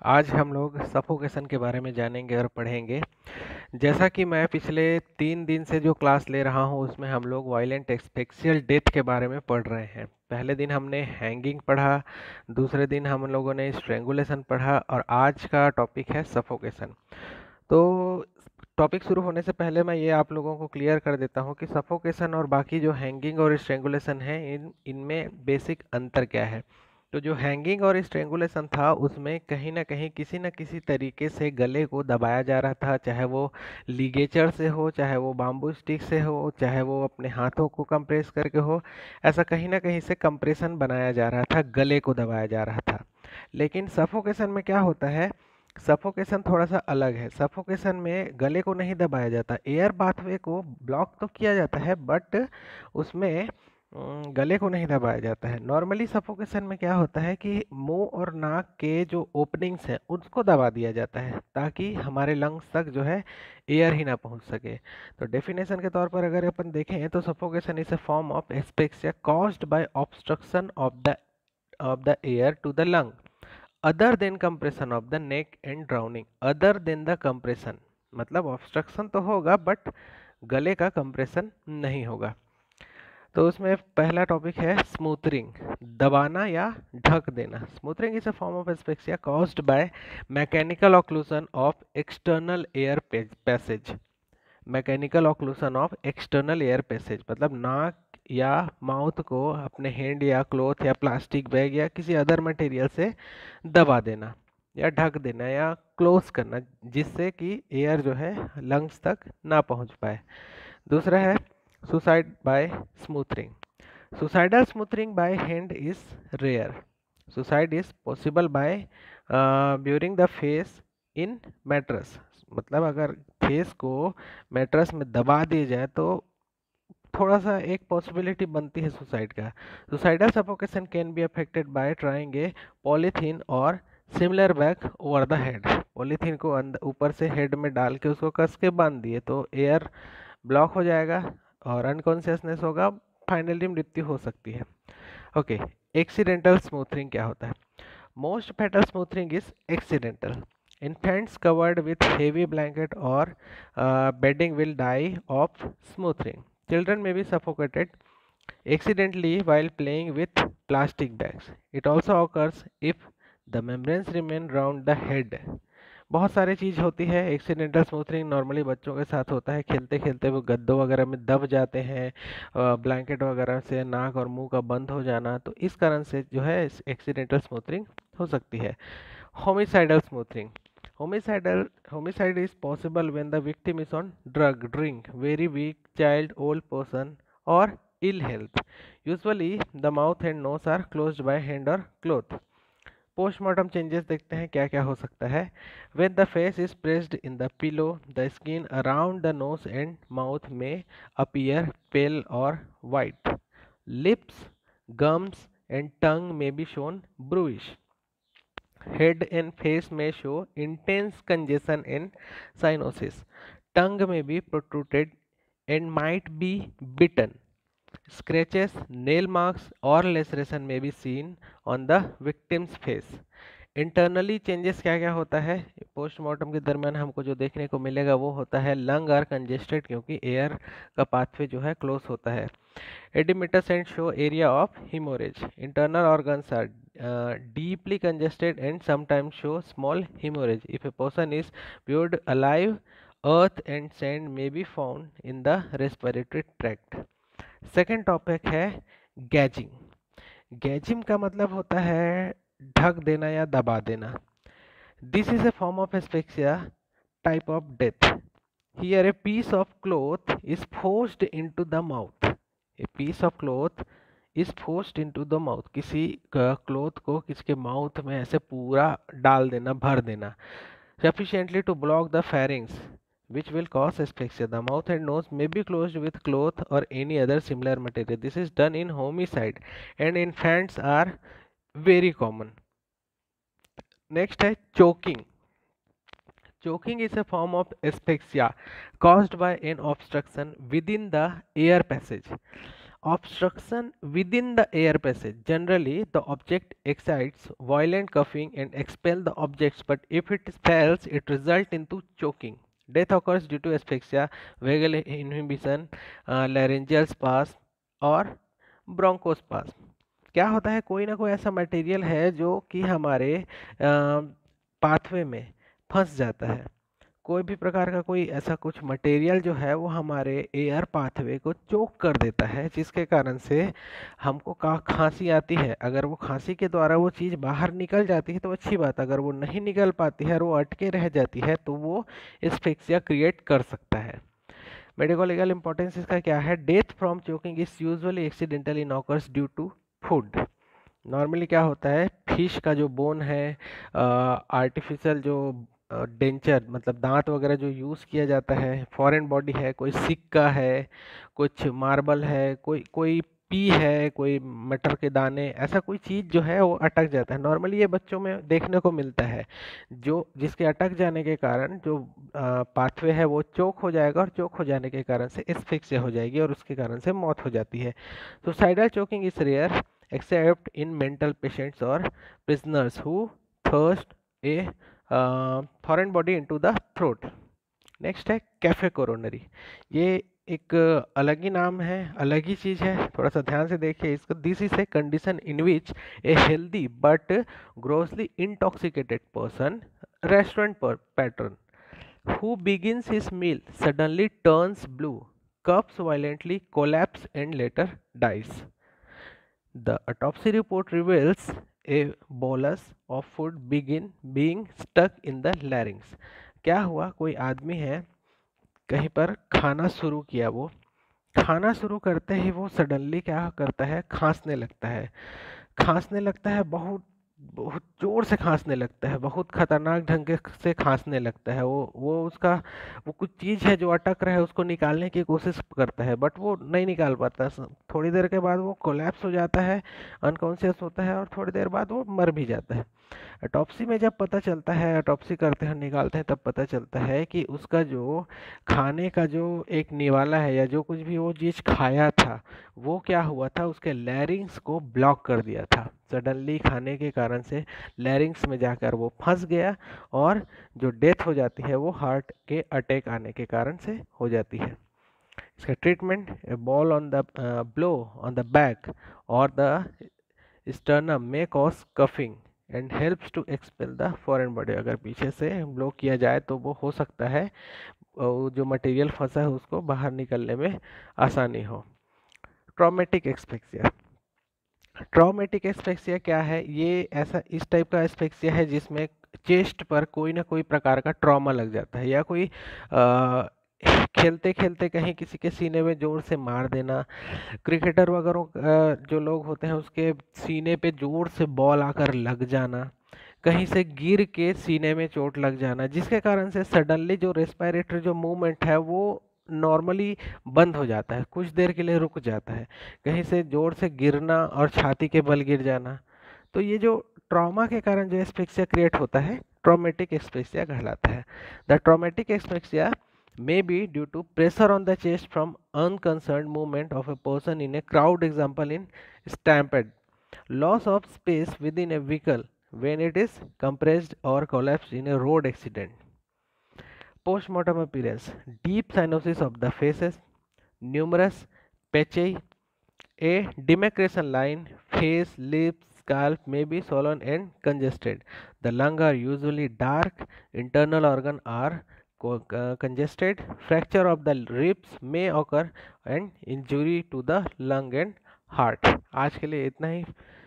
आज हम लोग सफोकेशन के बारे में जानेंगे और पढ़ेंगे। जैसा कि मैं पिछले 3 दिन से जो क्लास ले रहा हूँ उसमें हम लोग वायलेंट एक्सपेक्शियल डेथ के बारे में पढ़ रहे हैं। पहले दिन हमने हैंगिंग पढ़ा, दूसरे दिन हम लोगों ने स्ट्रेंगुलेशन पढ़ा और आज का टॉपिक है सफोकेशन। तो टॉपिक शुरू होने से पहले मैं ये आप लोगों को क्लियर कर देता हूँ कि सफोकेशन और बाकी जो हैंगिंग और स्ट्रेंगुलेशन है इनमें बेसिक अंतर क्या है। तो जो हैंगिंग और स्ट्रेंगुलेशन था उसमें कहीं ना कहीं किसी न किसी तरीके से गले को दबाया जा रहा था, चाहे वो लिगेचर से हो, चाहे वो बाम्बू स्टिक से हो, चाहे वो अपने हाथों को कंप्रेस करके हो। ऐसा कहीं ना कहीं से कंप्रेशन बनाया जा रहा था, गले को दबाया जा रहा था। लेकिन सफोकेशन में क्या होता है, सफोकेशन थोड़ा सा अलग है। सफोकेशन में गले को नहीं दबाया जाता, एयर पाथवे को ब्लॉक तो किया जाता है बट उसमें गले को नहीं दबाया जाता है। नॉर्मली सफोकेशन में क्या होता है कि मुंह और नाक के जो ओपनिंग्स हैं उसको दबा दिया जाता है ताकि हमारे लंग्स तक जो है एयर ही ना पहुंच सके। तो डेफिनेशन के तौर पर अगर अपन देखें तो suffocation is a form of asphyxia caused by obstruction of the air to the lung other than compression of the neck and drowning. Other than the compression मतलब ऑब्स्ट्रक्शन तो होगा बट गले का कंप्रेशन नहीं होगा। तो उसमें पहला टॉपिक है स्मूथरिंग, दबाना या ढक देना। Smothering is a form of asphyxia caused by mechanical occlusion of external air passage. Mechanical occlusion of external air passage मतलब नाक या माउथ को अपने हैंड या क्लॉथ या प्लास्टिक बैग या किसी अदर मटेरियल से दबा देना या ढक देना या क्लोज करना जिससे कि एयर जो है लंग्स तक ना पहुंच पाए। दूसरा है suicide by smothering. Suicidal smothering by hand is rare. Suicide is possible by burying the face in mattress. मतलब अगर फेस को मैट्रेस में दबा दिया जाए तो थोड़ा सा एक पॉसिबिलिटी बनती है सुसाइड का। Suicidal suffocation can be affected by trying a polythene और similar bag over the head. Polythene को अंदर ऊपर से हेड में डाल के उसको कस के बांध दिए तो एयर ब्लॉक हो जाएगा और अनकॉन्शियसनेस होगा, फाइनली मृत्यु हो सकती है। ओके, एक्सीडेंटल स्मूथरिंग क्या होता है? Most fatal smothering is accidental. Infants covered with heavy blanket or bedding will die of smoothing. Children may be suffocated accidentally while playing with plastic bags. It also occurs if the membranes remain round the head. बहुत सारी चीज़ होती है। Accidental smoothening normally बच्चों के साथ होता है, खेलते खेलते वो गद्दों वगैरह में दब जाते हैं, ब्लैंकेट वगैरह से नाक और मुंह का बंद हो जाना, तो इस कारण से जो है एक्सीडेंटल स्मूथनिंग हो सकती है। Homicidal smoothening. Homicide is possible when the victim is on drug, drink, very weak, child, old person, or ill health. Usually, the mouth and nose are closed by hand or cloth. Postmortem changes देखते हैं क्या क्या हो सकता है। When the face is pressed in the pillow, the skin around the nose and mouth may appear pale or white. Lips, gums, and tongue may be shown bluish. Head and face may show intense congestion and cyanosis. Tongue may be protruded and might be bitten. Scratches, nail marks, or laceration may be seen on the victim's face. Internally changes क्या क्या होता है postmortem के दरमियान हमको जो देखने को मिलेगा वो होता है लंग आर कंजेस्टेड क्योंकि एयर का पाथवे जो है क्लोज होता है। Oedematous and show area of haemorrhage. Internal organs are deeply congested and sometimes show small hemorrhage. If a person is viewed alive, earth and sand may be found in the respiratory tract. Second topic है gagging. Gagging का मतलब होता है ढक देना या दबा देना। This is a form of asphyxia type of death. Here a piece of cloth is forced into the mouth. A piece of cloth is forced into the mouth. किसी क्लॉथ को किसके माउथ में ऐसे पूरा डाल देना, भर देना sufficiently to block the pharynx, which will cause asphyxia. The mouth and nose may be closed with cloth or any other similar material. This is done in homicide and infants are very common. Next है choking. Choking is a form of asphyxia caused by an obstruction within the air passage. Obstruction within the air passage. Generally, the object excites violent coughing and expel the objects, but if it fails, it results into choking. Death occurs due to asphyxia, vagal inhibition, laryngeal spasm और bronchospasm. क्या होता है, कोई ना कोई ऐसा material है जो कि हमारे पाथवे में फंस जाता है। कोई भी प्रकार का कोई ऐसा कुछ मटेरियल जो है वो हमारे एयर पाथवे को चोक कर देता है, जिसके कारण से हमको खांसी आती है। अगर वो खांसी के द्वारा वो चीज़ बाहर निकल जाती है तो अच्छी बात, अगर वो नहीं निकल पाती है और वो अटके रह जाती है तो वो एस्फिक्सिया क्रिएट कर सकता है। मेडिको लीगल इंपॉर्टेंस इसका क्या है? Death from choking is usually accidentally in occurs due to food. Normally क्या होता है, फिश का जो बोन है, आर्टिफिशियल जो डेंचर मतलब दांत वगैरह जो यूज़ किया जाता है, फॉरेन बॉडी है, कोई सिक्का है, कुछ मार्बल है, कोई कोई पी है, कोई मटर के दाने, ऐसा कोई चीज़ जो है वो अटक जाता है। नॉर्मली ये बच्चों में देखने को मिलता है, जो जिसके अटक जाने के कारण जो पाथवे है वो चोक हो जाएगा और चोक हो जाने के कारण से एस्फिक्सिया हो जाएगी और उसके कारण से मौत हो जाती है। Suicidal choking is rare except in mental patients or prisoners who thrust a foreign body into the throat. Next है कैफे कोरोनरी। ये एक अलग ही नाम है, अलग ही चीज़ है, थोड़ा सा ध्यान से देखिए इसको। This is a condition in which a healthy but grossly intoxicated person restaurant pattern who begins his meal suddenly turns blue, coughs violently, collapses and later dies. The autopsy report reveals a bolus of food being stuck in the larynx. क्या हुआ, कोई आदमी है, कहीं पर खाना शुरू किया, वो खाना शुरू करते ही वो सडनली क्या करता है, खांसने लगता है। खांसने लगता है, बहुत बहुत जोर से खांसने लगता है, बहुत खतरनाक ढंग से खांसने लगता है। वो उसका वो कुछ चीज़ है जो अटक रहा है उसको निकालने की कोशिश करता है, बट वो नहीं निकाल पाता। थोड़ी देर के बाद वो कोलैप्स हो जाता है, अनकॉन्शियस होता है और थोड़ी देर बाद वो मर भी जाता है। ऑटोप्सी में जब पता चलता है, ऑटोप्सी करते हैं, निकालते हैं, तब पता चलता है कि उसका जो खाने का जो एक निवाला है या जो कुछ भी वो चीज़ खाया था वो क्या हुआ था, उसके लैरिंग्स को ब्लॉक कर दिया था। सडनली खाने के कारण से लैरिंग्स में जाकर वो फंस गया और जो डेथ हो जाती है वो हार्ट के अटैक आने के कारण से हो जाती है। इसका treatment, a ball on the blow on the back और द स्टर्नम में cause coughing and helps to expel the foreign body. अगर पीछे से ब्लो किया जाए तो वो हो सकता है जो मटेरियल फंसा है उसको बाहर निकलने में आसानी हो। Traumatic asphyxia. ट्रॉमेटिक एस्फिक्सिया क्या है? ये ऐसा इस टाइप का एस्फिक्सिया है जिसमें चेस्ट पर कोई ना कोई प्रकार का ट्रॉमा लग जाता है, या कोई खेलते खेलते कहीं किसी के सीने में जोर से मार देना, क्रिकेटर वगैरह जो लोग होते हैं उसके सीने पे जोर से बॉल आकर लग जाना, कहीं से गिर के सीने में चोट लग जाना, जिसके कारण से सडनली जो रेस्पिरेटरी जो मूवमेंट है वो नॉर्मली बंद हो जाता है, कुछ देर के लिए रुक जाता है, कहीं से जोर से गिरना और छाती के बल गिर जाना। तो ये जो ट्रॉमा के कारण जो एस्फिक्सिया क्रिएट होता है, ट्रॉमेटिक एस्फिक्सिया कहलाता है। The traumatic asphyxia may be due to pressure on the chest from unconcerned movement of a person in a crowd, example in stampede, loss of space within a vehicle when it is compressed or collapsed in a road accident. Postmortem appearance, deep cyanosis of the faces, numerous patchy, a demarcation line, face, lips, scalp may be swollen and congested. The lungs are usually dark, internal organs are congested, fracture of the ribs may occur and injury to the lung and heart. आज के लिए इतना ही।